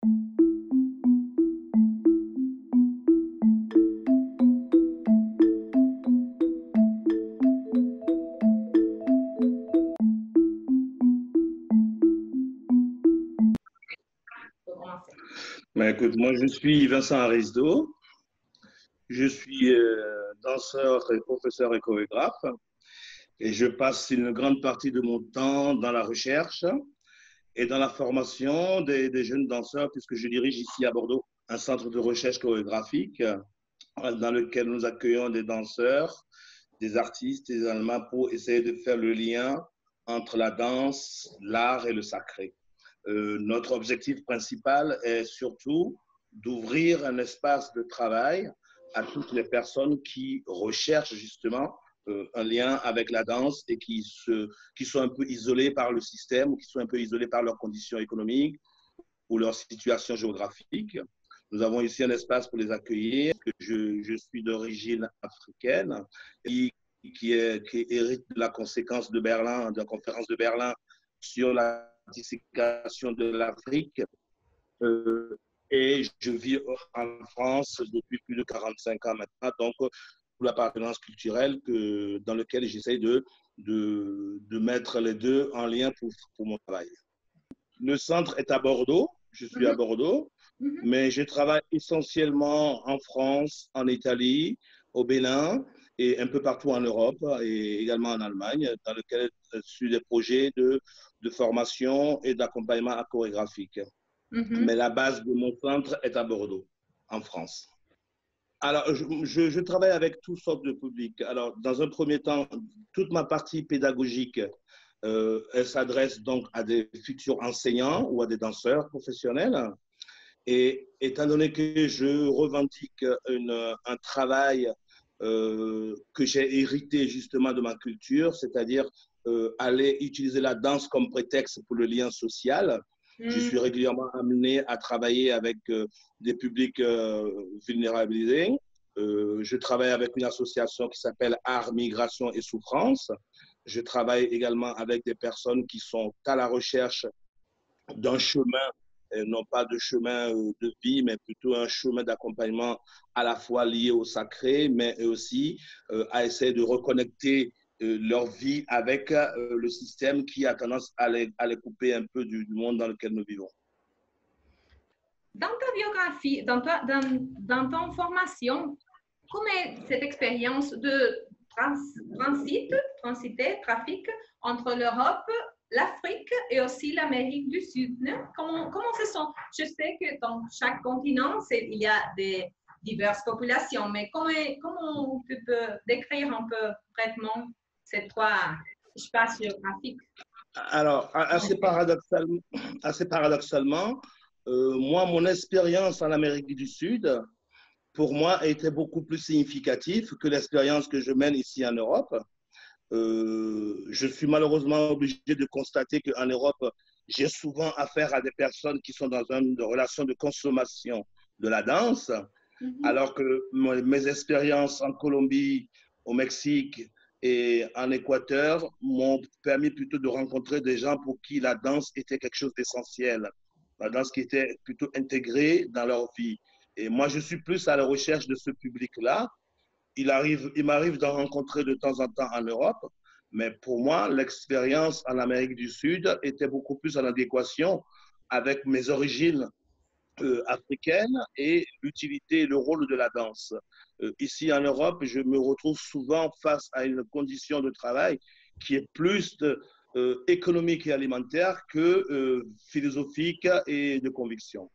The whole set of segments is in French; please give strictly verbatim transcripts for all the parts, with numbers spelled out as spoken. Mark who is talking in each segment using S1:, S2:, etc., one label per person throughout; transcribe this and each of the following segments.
S1: Ben, écoute, moi, je suis Vincent Arisdo. Je suis euh, danseur et professeur et chorégraphe. Et je passe une grande partie de mon temps dans la recherche et dans la formation des, des jeunes danseurs, puisque je dirige ici à Bordeaux un centre de recherche chorégraphique euh, dans lequel nous accueillons des danseurs, des artistes, des Allemands pour essayer de faire le lien entre la danse, l'art et le sacré. Euh, notre objectif principal est surtout d'ouvrir un espace de travail à toutes les personnes qui recherchent justement euh, un lien avec la danse et qui, se, qui sont un peu isolées par le système ou qui sont un peu isolées par leurs conditions économiques ou leur situation géographique. Nous avons ici un espace pour les accueillir. Je, je suis d'origine africaine et qui, est, qui hérite de la conséquence de Berlin, de la conférence de Berlin sur la dissécation de l'Afrique. Euh, et je vis en France depuis plus de quarante-cinq ans maintenant, donc pour l'appartenance culturelle que, dans lequel j'essaie de, de, de mettre les deux en lien pour, pour mon travail. Le centre est à Bordeaux, je suis mm-hmm. à Bordeaux, mm-hmm. mais je travaille essentiellement en France, en Italie, au Bénin et un peu partout en Europe et également en Allemagne, dans lequel je suis des projets de, de formation et d'accompagnement chorégraphique. Mm-hmm. Mais la base de mon centre est à Bordeaux, en France. Alors, je, je, je travaille avec toutes sortes de publics. Alors, dans un premier temps, toute ma partie pédagogique, euh, elle s'adresse donc à des futurs enseignants ou à des danseurs professionnels. Et étant donné que je revendique une, un travail euh, que j'ai hérité justement de ma culture, c'est-à-dire euh, aller utiliser la danse comme prétexte pour le lien social, mmh. je suis régulièrement amené à travailler avec euh, des publics euh, vulnérabilisés. Euh, je travaille avec une association qui s'appelle Art, Migration et Souffrance. Je travaille également avec des personnes qui sont à la recherche d'un chemin, non pas de chemin de vie, mais plutôt un chemin d'accompagnement à la fois lié au sacré, mais aussi euh, à essayer de reconnecter euh, leur vie avec euh, le système qui a tendance à les, à les couper un peu du, du monde dans lequel nous vivons.
S2: Dans ta biographie, dans, ta, dans, dans ton formation, comment est cette expérience de trans, transit, transiter, trafic entre l'Europe, l'Afrique et aussi l'Amérique du Sud? Comment, comment se sent? Je sais que dans chaque continent, il y a des diverses populations, mais comment, comment tu peux décrire un peu brièvement ces trois espaces géographiques?
S1: Alors, assez paradoxalement, assez paradoxalement euh, moi, mon expérience en Amérique du Sud, pour moi, a été beaucoup plus significative que l'expérience que je mène ici en Europe. Euh, je suis malheureusement obligé de constater qu'en Europe, j'ai souvent affaire à des personnes qui sont dans une relation de consommation de la danse, mm-hmm. alors que mes expériences en Colombie, au Mexique et en Équateur m'ont permis plutôt de rencontrer des gens pour qui la danse était quelque chose d'essentiel, la danse qui était plutôt intégrée dans leur vie. Et moi, je suis plus à la recherche de ce public-là. Il arrive, il m'arrive d'en rencontrer de temps en temps en Europe, mais pour moi, l'expérience en Amérique du Sud était beaucoup plus en adéquation avec mes origines euh, africaines et l'utilité et le rôle de la danse. Euh, ici en Europe, je me retrouve souvent face à une condition de travail qui est plus de, euh, économique et alimentaire que euh, philosophique et de conviction.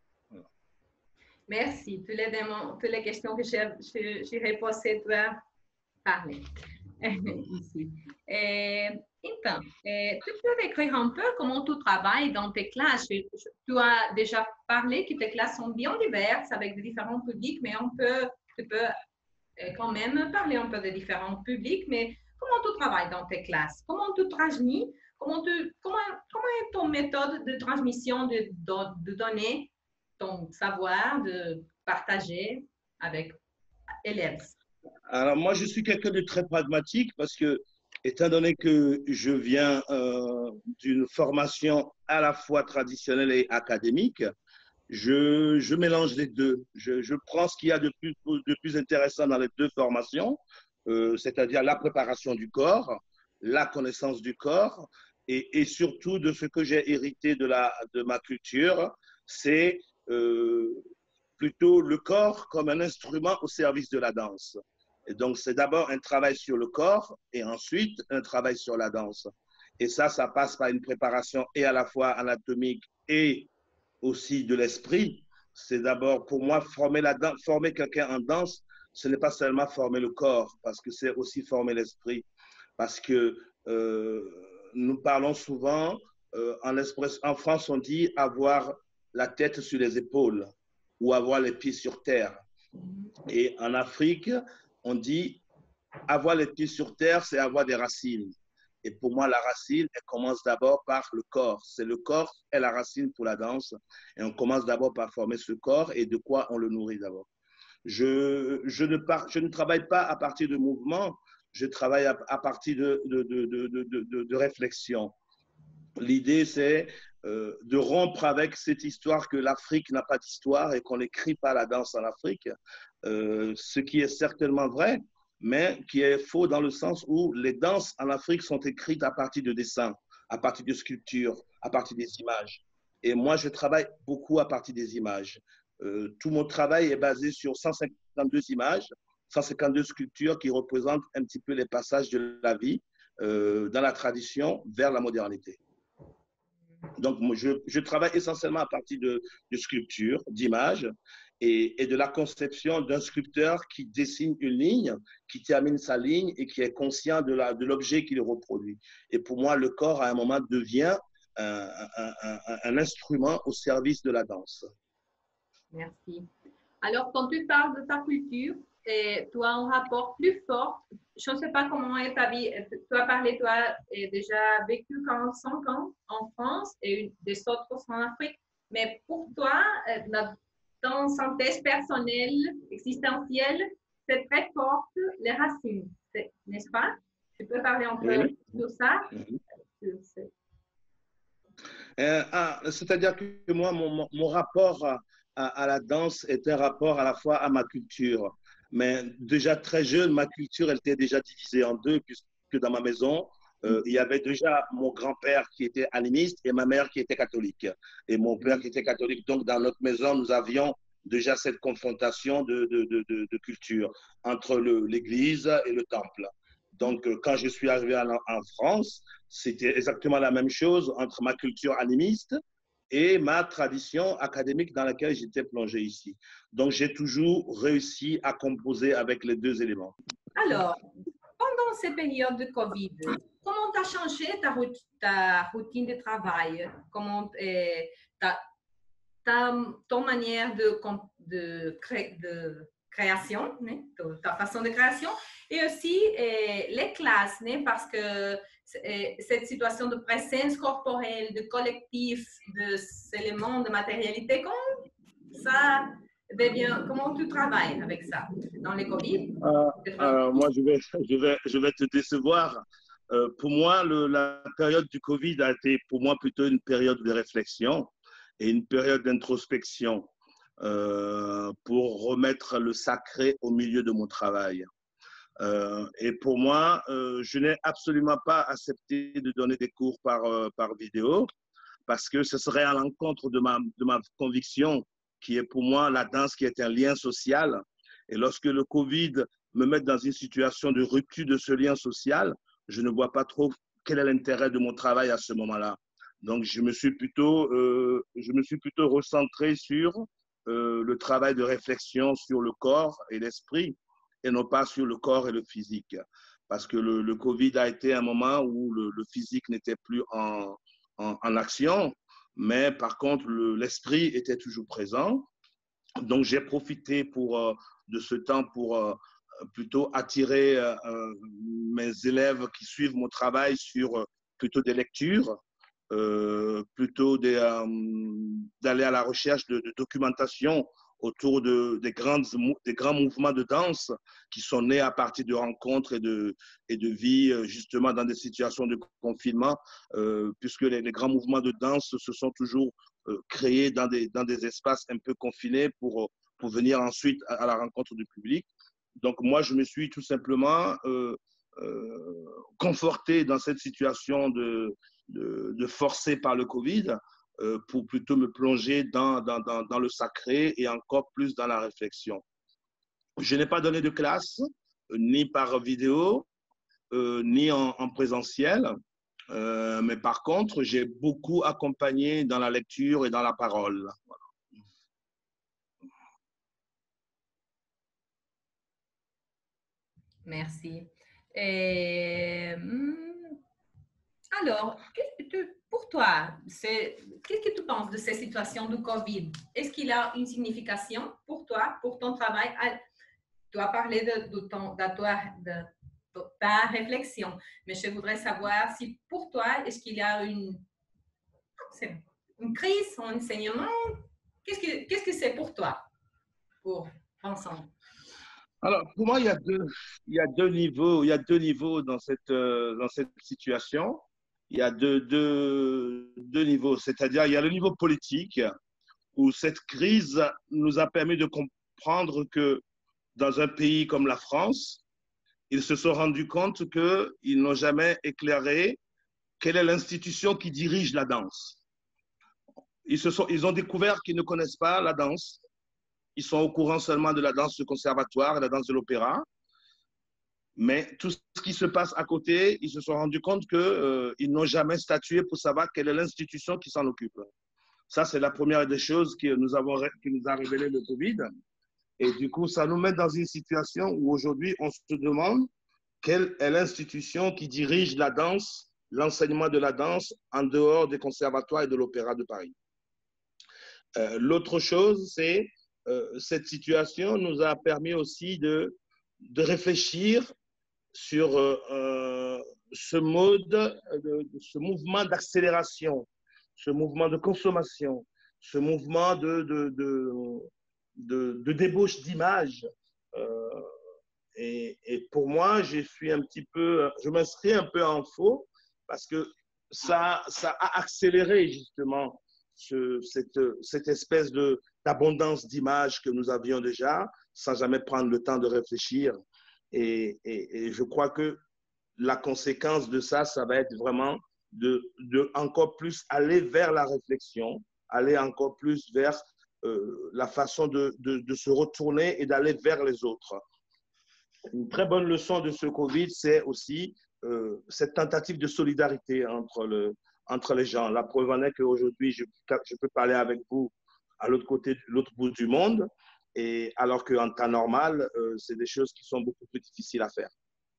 S2: Merci. Toutes les, toutes les questions que j'ai posées, tu as parlé ici. Et, então, et, tu peux décrire un peu comment tu travailles dans tes classes. Tu as déjà parlé que tes classes sont bien diverses avec de différents publics, mais on peut, tu peux quand même parler un peu de différents publics. Mais comment tu travailles dans tes classes? Comment tu transmets? Comment, tu, comment, comment est ton méthode de transmission de, de, de données? Ton savoir, de partager avec élèves?
S1: Alors moi, je suis quelqu'un de très pragmatique parce que, étant donné que je viens euh, d'une formation à la fois traditionnelle et académique, je, je mélange les deux. Je, je prends ce qu'il y a de plus, de plus intéressant dans les deux formations, euh, c'est-à-dire la préparation du corps, la connaissance du corps, et, et surtout de ce que j'ai hérité de, la, de ma culture, c'est euh, plutôt le corps comme un instrument au service de la danse. Et donc, c'est d'abord un travail sur le corps et ensuite un travail sur la danse. Et ça, ça passe par une préparation et à la fois anatomique et aussi de l'esprit. C'est d'abord, pour moi, former, la danse, former quelqu'un en danse, ce n'est pas seulement former le corps, parce que c'est aussi former l'esprit. Parce que euh, nous parlons souvent, euh, en, en France, on dit avoir la tête sur les épaules ou avoir les pieds sur terre. Et en Afrique, on dit avoir les pieds sur terre, c'est avoir des racines. Et pour moi, la racine, elle commence d'abord par le corps. C'est le corps est la racine pour la danse. Et on commence d'abord par former ce corps et de quoi on le nourrit d'abord. Je, je, ne par, je ne travaille pas à partir de mouvements, je travaille à, à partir de, de, de, de, de, de, de réflexion. L'idée, c'est euh, de rompre avec cette histoire que l'Afrique n'a pas d'histoire et qu'on n'écrit pas la danse en Afrique, euh, ce qui est certainement vrai, mais qui est faux dans le sens où les danses en Afrique sont écrites à partir de dessins, à partir de sculptures, à partir des images. Et moi, je travaille beaucoup à partir des images. Euh, tout mon travail est basé sur cent cinquante-deux images, cent cinquante-deux sculptures qui représentent un petit peu les passages de la vie euh, dans la tradition vers la modernité. Donc, moi, je, je travaille essentiellement à partir de, de sculptures, d'images et, et de la conception d'un sculpteur qui dessine une ligne, qui termine sa ligne et qui est conscient de la, de l'objet qu'il reproduit. Et pour moi, le corps, à un moment, devient un, un, un, un instrument au service de la danse.
S2: Merci. Alors, quand tu parles de ta culture, et tu as un rapport plus fort. Je ne sais pas comment est ta vie. Tu as parlé, tu as déjà vécu quarante-cinq ans en France et des autres en Afrique. Mais pour toi, ton synthèse personnelle, existentielle, c'est très forte, les racines, n'est-ce pas? Tu peux parler un peu
S1: Oui.
S2: sur ça?
S1: Oui. Euh, ah, c'est-à-dire que moi, mon, mon rapport à, à, à la danse est un rapport à la fois à ma culture. Mais déjà très jeune, ma culture, elle était déjà divisée en deux, puisque dans ma maison, euh, il y avait déjà mon grand-père qui était animiste et ma mère qui était catholique. Et mon père qui était catholique. Donc, dans notre maison, nous avions déjà cette confrontation de, de, de, de, de culture entre l'église et le temple. Donc, quand je suis arrivé en, en France, c'était exactement la même chose entre ma culture animiste et ma tradition académique dans laquelle j'étais plongé ici. Donc, j'ai toujours réussi à composer avec les deux éléments.
S2: Alors, pendant ces périodes de Covid, comment tu as changé ta, ta routine de travail? Comment eh, ta, ta, ton manière de, de, cré, de création, né? Ta façon de création, et aussi eh, les classes, né? Parce que cette situation de présence corporelle, de collectif, de éléments de matérialité, comment ça devient, comment tu travailles avec ça dans les Covid?
S1: Euh, euh, moi, je vais, je, vais, je vais te décevoir. Euh, pour moi, le, la période du Covid a été pour moi plutôt une période de réflexion et une période d'introspection euh, pour remettre le sacré au milieu de mon travail. Euh, et pour moi, euh, je n'ai absolument pas accepté de donner des cours par, euh, par vidéo parce que ce serait à l'encontre de ma, de ma conviction qui est pour moi la danse qui est un lien social. Et lorsque le Covid me met dans une situation de rupture de ce lien social, je ne vois pas trop quel est l'intérêt de mon travail à ce moment-là. Donc, je me suis plutôt, euh, je me suis plutôt recentré sur euh, le travail de réflexion sur le corps et l'esprit, et non pas sur le corps et le physique. Parce que le, le Covid a été un moment où le, le physique n'était plus en, en, en action, mais par contre, l'esprit était toujours présent. Donc, j'ai profité pour, euh, de ce temps pour euh, plutôt attirer euh, mes élèves qui suivent mon travail sur euh, plutôt des lectures, euh, plutôt euh, d'aller à la recherche de, de documentation autour de, des, grandes, des grands mouvements de danse qui sont nés à partir de rencontres et de, et de vie, justement, dans des situations de confinement, euh, puisque les, les grands mouvements de danse se sont toujours euh, créés dans des, dans des espaces un peu confinés pour, pour venir ensuite à, à la rencontre du public. Donc, moi, je me suis tout simplement euh, euh, conforté dans cette situation de, de, de forcé par le Covid, pour plutôt me plonger dans, dans, dans, dans le sacré et encore plus dans la réflexion. Je n'ai pas donné de classe, ni par vidéo, euh, ni en, en présentiel, euh, mais par contre, j'ai beaucoup accompagné dans la lecture et dans la parole. Voilà.
S2: Merci. Et, alors, qu'est-ce que tu, pour toi, qu'est-ce que tu penses de ces situations de Covid? Est-ce qu'il a une signification pour toi, pour ton travail? Tu as parlé de, de, ton, de, toi, de, de ta réflexion, mais je voudrais savoir si pour toi, est-ce qu'il y a une, une crise en enseignement? Qu'est-ce que qu'est-ce que c'est pour toi, pour ensemble?
S1: Alors, pour moi, il y a deux, il y a deux niveaux, il y a deux niveaux dans cette, euh, dans cette situation. Il y a deux, deux, deux niveaux, c'est-à-dire il y a le niveau politique où cette crise nous a permis de comprendre que dans un pays comme la France, ils se sont rendus compte qu'ils n'ont jamais éclairé quelle est l'institution qui dirige la danse. Ils, se sont, ils ont découvert qu'ils ne connaissent pas la danse. Ils sont au courant seulement de la danse de conservatoire et la danse de l'opéra. Mais tout ce qui se passe à côté, ils se sont rendus compte qu'ils euh, n'ont jamais statué pour savoir quelle est l'institution qui s'en occupe. Ça, c'est la première des choses que nous avons, qui nous a révélé le Covid. Et du coup, ça nous met dans une situation où aujourd'hui, on se demande quelle est l'institution qui dirige la danse, l'enseignement de la danse en dehors des conservatoires et de l'Opéra de Paris. Euh, L'autre chose, c'est euh, cette situation nous a permis aussi de, de réfléchir sur euh, ce mode, de, ce mouvement d'accélération, ce mouvement de consommation, ce mouvement de, de, de, de, de débauche d'images. Euh, et, et pour moi, je suis un petit peu, je m'inscris un peu en faux parce que ça, ça a accéléré justement ce, cette, cette espèce de, d'abondance d'images que nous avions déjà, sans jamais prendre le temps de réfléchir. Et, et, et je crois que la conséquence de ça, ça va être vraiment de, de encore plus aller vers la réflexion, aller encore plus vers euh, la façon de, de, de se retourner et d'aller vers les autres. Une très bonne leçon de ce Covid, c'est aussi euh, cette tentative de solidarité entre, le, entre les gens. La preuve en est qu'aujourd'hui, je, je peux parler avec vous à l'autre côté, l'autre bout du monde, et alors qu'en temps normal, euh, c'est des choses qui sont beaucoup plus difficiles à faire.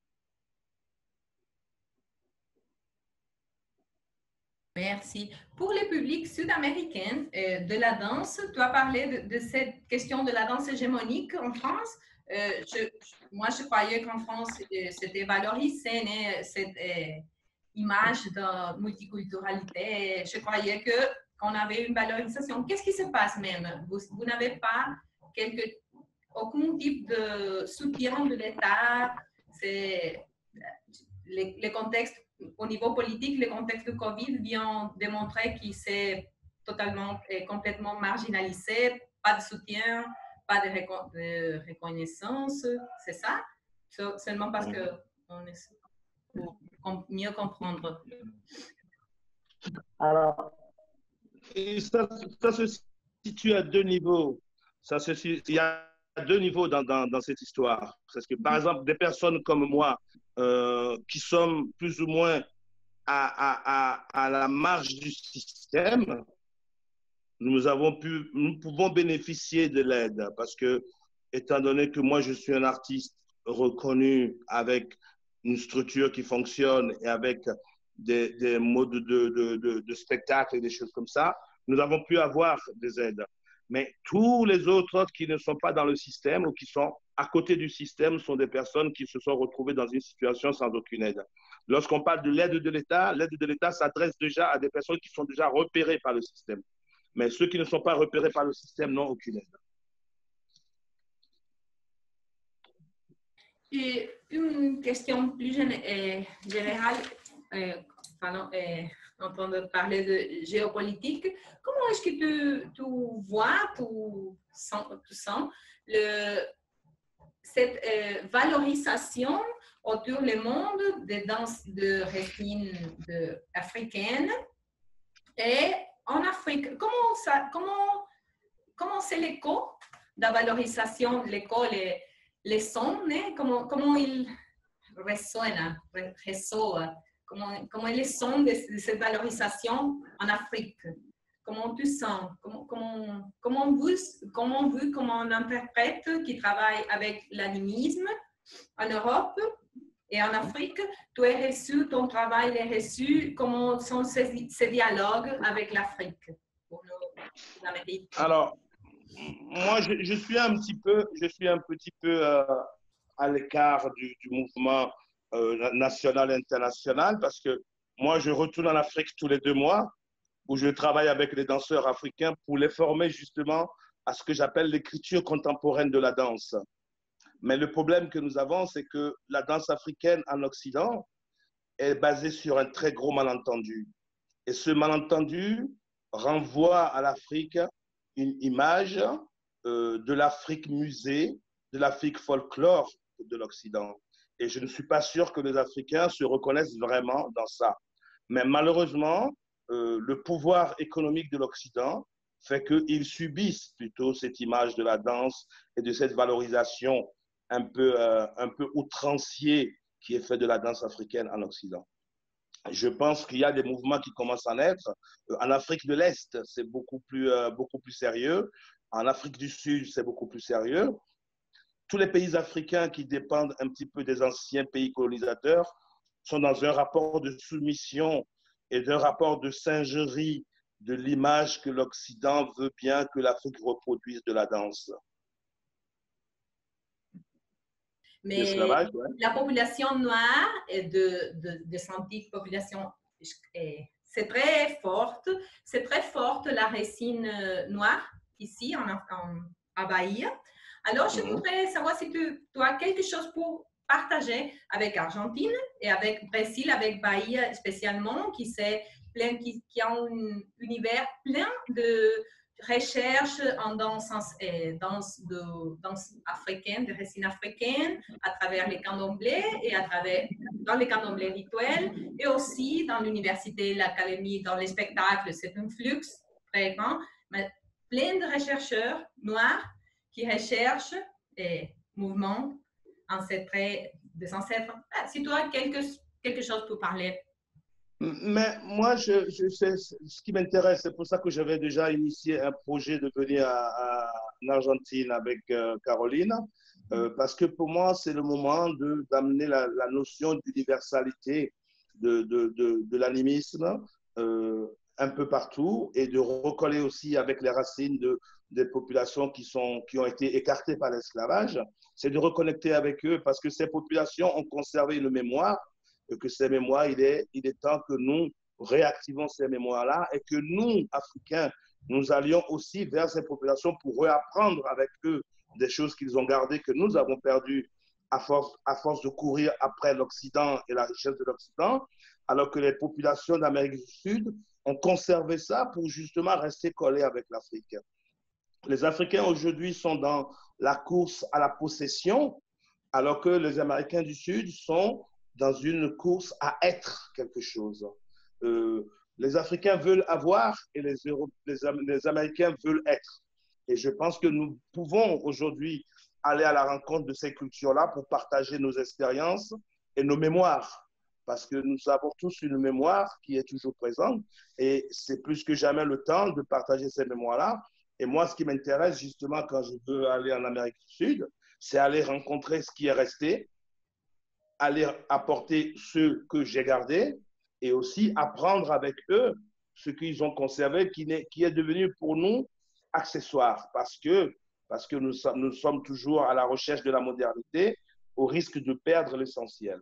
S2: Merci. Pour le public sud-américain euh, de la danse, tu as parlé de, de cette question de la danse hégémonique en France. Euh, je, moi, je croyais qu'en France, euh, c'était valorisé, né, cette euh, image de multiculturalité. Je croyais que, qu'on avait une valorisation. Qu'est-ce qui se passe même? Vous, vous n'avez pas quelque, aucun type de soutien de l'État? C'est le, le contexte. Au niveau politique, le contexte de Covid vient démontrer qu'il s'est totalement et complètement marginalisé, pas de soutien, pas de, reco de reconnaissance, c'est ça? Seulement parce qu'on est pour mieux comprendre.
S1: Alors, et ça, ça se situe à deux niveaux. Ça se, il y a deux niveaux dans, dans, dans cette histoire. Parce que, par exemple, des personnes comme moi, Euh, qui sommes plus ou moins à, à, à, à la marge du système, nous, avons pu, nous pouvons bénéficier de l'aide parce que, étant donné que moi, je suis un artiste reconnu avec une structure qui fonctionne et avec des, des modes de, de, de, de spectacle et des choses comme ça, nous avons pu avoir des aides. Mais tous les autres qui ne sont pas dans le système ou qui sont à côté du système sont des personnes qui se sont retrouvées dans une situation sans aucune aide. Lorsqu'on parle de l'aide de l'État, l'aide de l'État s'adresse déjà à des personnes qui sont déjà repérées par le système. Mais ceux qui ne sont pas repérés par le système n'ont aucune aide.
S2: Et une question plus générale, euh, pardon, euh, entendre parler de géopolitique. Comment est-ce que tu, tu vois, tu sens, tu sens le, cette euh, valorisation autour du monde des danses de racines de, africaines et en Afrique? Comment ça, comment, comment c'est l'écho de la valorisation de l'école, les, les sons, né? comment, comment il résonne, ressort, comment, comment est le son de, de cette valorisation en Afrique? Comment tu sens? Comment, comment, comment, vous, comment vous, comment on interprète qui travaille avec l'animisme en Europe et en Afrique? Tu es reçu, ton travail est reçu. Comment sont ces, ces dialogues avec l'Afrique pour nous, l'Amérique?
S1: Alors, moi, je, je suis un petit peu, je suis un petit peu euh, à l'écart du, du mouvement euh, national et international parce que moi, je retourne en Afrique tous les deux mois où je travaille avec les danseurs africains pour les former justement à ce que j'appelle l'écriture contemporaine de la danse. Mais le problème que nous avons, c'est que la danse africaine en Occident est basée sur un très gros malentendu. Et ce malentendu renvoie à l'Afrique une image euh, de l'Afrique musée, de l'Afrique folklore de l'Occident. Et je ne suis pas sûr que les Africains se reconnaissent vraiment dans ça. Mais malheureusement, euh, le pouvoir économique de l'Occident fait qu'ils subissent plutôt cette image de la danse et de cette valorisation un peu, euh, un peu outrancier qui est fait de la danse africaine en Occident. Je pense qu'il y a des mouvements qui commencent à naître. En Afrique de l'Est, c'est beaucoup plus, euh, beaucoup plus sérieux. En Afrique du Sud, c'est beaucoup plus sérieux. Tous les pays africains qui dépendent un petit peu des anciens pays colonisateurs sont dans un rapport de soumission et d'un rapport de singerie de l'image que l'Occident veut bien que l'Afrique reproduise de la danse.
S2: Mais ouais. La population noire et de, de, de cette population, c'est très forte. C'est très forte la racine noire ici en, en, à Bahia. Alors, je voudrais savoir si tu, tu as quelque chose pour partager avec Argentine et avec Brésil, avec Bahia spécialement, qui, plein, qui, qui a un univers plein de recherche en danse, euh, danse, de, danse africaine, de racines africaines, à travers les candomblés et à travers, dans les candomblés rituels, et aussi dans l'université, l'académie, dans les spectacles. C'est un flux très grand, mais plein de chercheurs noirs qui recherchent les mouvements ancêtres, des ancêtres. Ah, si tu as quelque, quelque chose pour parler.
S1: Mais moi, je, je sais ce qui m'intéresse. C'est pour ça que j'avais déjà initié un projet de venir à, à, en Argentine avec euh, Caroline, euh, parce que pour moi, c'est le moment d'amener la, la notion d'universalité de, de, de, de l'animisme euh, un peu partout et de recoller aussi avec les racines de, des populations qui, sont, qui ont été écartées par l'esclavage. C'est de reconnecter avec eux parce que ces populations ont conservé une mémoire. Que ces mémoires, il est, il est temps que nous réactivons ces mémoires-là et que nous, Africains, nous allions aussi vers ces populations pour réapprendre avec eux des choses qu'ils ont gardées, que nous avons perdues à force, à force de courir après l'Occident et la richesse de l'Occident, alors que les populations d'Amérique du Sud ont conservé ça pour justement rester collées avec l'Afrique. Les Africains aujourd'hui sont dans la course à la possession, alors que les Américains du Sud sont dans une course à être quelque chose. Euh, les Africains veulent avoir et les, Euro les, les Américains veulent être. Et je pense que nous pouvons aujourd'hui aller à la rencontre de ces cultures-là pour partager nos expériences et nos mémoires. Parce que nous avons tous une mémoire qui est toujours présente et c'est plus que jamais le temps de partager ces mémoires-là. Et moi, ce qui m'intéresse justement quand je veux aller en Amérique du Sud, c'est aller rencontrer ce qui est resté, aller apporter ce que j'ai gardé et aussi apprendre avec eux ce qu'ils ont conservé qui est, qui est devenu pour nous accessoire parce que, parce que nous, nous sommes toujours à la recherche de la modernité au risque de perdre l'essentiel.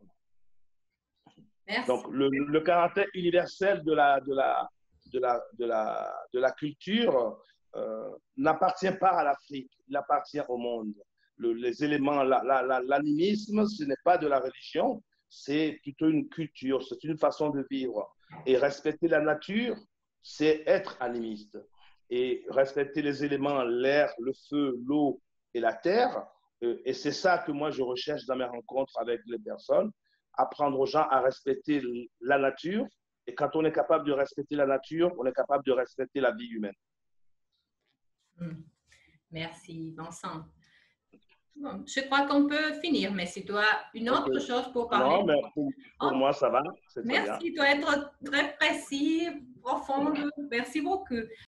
S1: Donc, le, le caractère universel de la, de la, de la, de la, de la culture euh, n'appartient pas à l'Afrique, il appartient au monde. le, les éléments, l'animisme, la, la, ce n'est pas de la religion, c'est plutôt une culture, c'est une façon de vivre. Et respecter la nature, c'est être animiste. Et respecter les éléments, l'air, le feu, l'eau et la terre. Et c'est ça que moi, je recherche dans mes rencontres avec les personnes, apprendre aux gens à respecter la nature. Et quand on est capable de respecter la nature, on est capable de respecter la vie humaine.
S2: Merci, Vincent. Bon, je crois qu'on peut finir, mais si tu as une autre okay. chose pour parler.
S1: Non, mais pour, pour oh. moi, ça va.
S2: Merci, tu es très, très précis, profond. Merci beaucoup.